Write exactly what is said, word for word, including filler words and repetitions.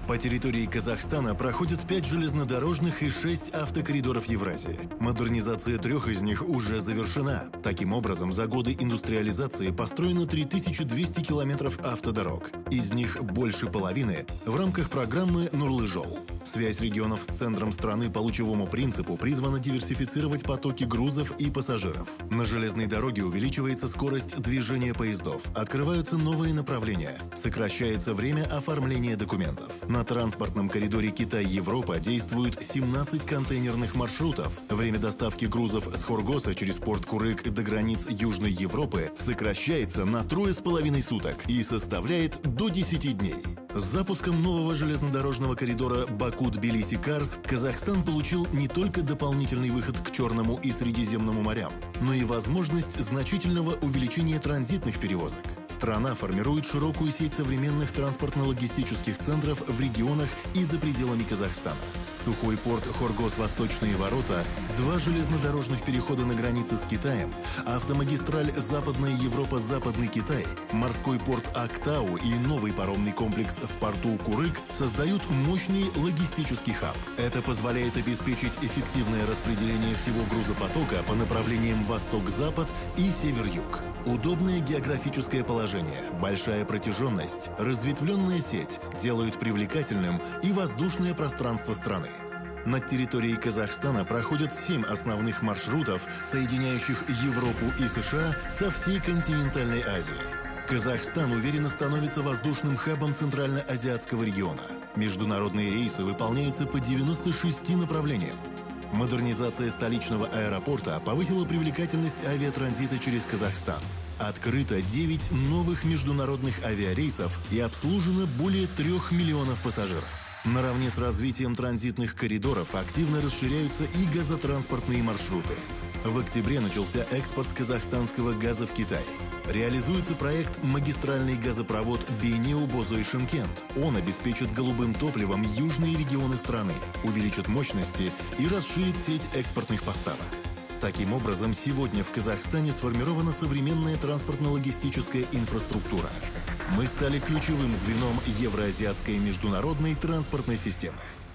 По территории Казахстана проходят пять железнодорожных и шесть автокоридоров Евразии. Модернизация трех из них уже завершена. Таким образом, за годы индустриализации построено три тысячи двести километров автодорог. Из них больше половины в рамках программы «Нурлы-Жол». Связь регионов с центром страны по лучевому принципу призвана диверсифицировать потоки грузов и пассажиров. На железной дороге увеличивается скорость движения поездов, открываются новые направления, сокращается время оформления документов. На транспортном коридоре Китай-Европа действуют семнадцать контейнерных маршрутов. Время доставки грузов с Хоргоса через порт Курык до границ Южной Европы сокращается на трое с половиной суток и составляет до десяти дней. С запуском нового железнодорожного коридора Баку-Тбилиси-Карс Казахстан получил не только дополнительный выход к Черному и Средиземному морям, но и возможность значительного увеличения транзитных перевозок. Страна формирует широкую сеть современных транспортно-логистических центров в регионах и за пределами Казахстана. Сухой порт Хоргос-Восточные ворота, два железнодорожных перехода на границе с Китаем, автомагистраль Западная Европа-Западный Китай, морской порт Актау и новый паромный комплекс в порту Курык создают мощный логистический хаб. Это позволяет обеспечить эффективное распределение всего грузопотока по направлениям восток-запад и север-юг. Удобное географическое положение, большая протяженность, разветвленная сеть делают привлекательным и воздушное пространство страны. Над территорией Казахстана проходят семь основных маршрутов, соединяющих Европу и США со всей континентальной Азией. Казахстан уверенно становится воздушным хабом Центрально-Азиатского региона. Международные рейсы выполняются по девяноста шести направлениям. Модернизация столичного аэропорта повысила привлекательность авиатранзита через Казахстан. Открыто девять новых международных авиарейсов и обслужено более трех миллионов пассажиров. Наравне с развитием транзитных коридоров активно расширяются и газотранспортные маршруты. В октябре начался экспорт казахстанского газа в Китай. Реализуется проект «Магистральный газопровод Бейнеу-Бозой-Шымкент». Он обеспечит голубым топливом южные регионы страны, увеличит мощности и расширит сеть экспортных поставок. Таким образом, сегодня в Казахстане сформирована современная транспортно-логистическая инфраструктура. Мы стали ключевым звеном евроазиатской международной транспортной системы.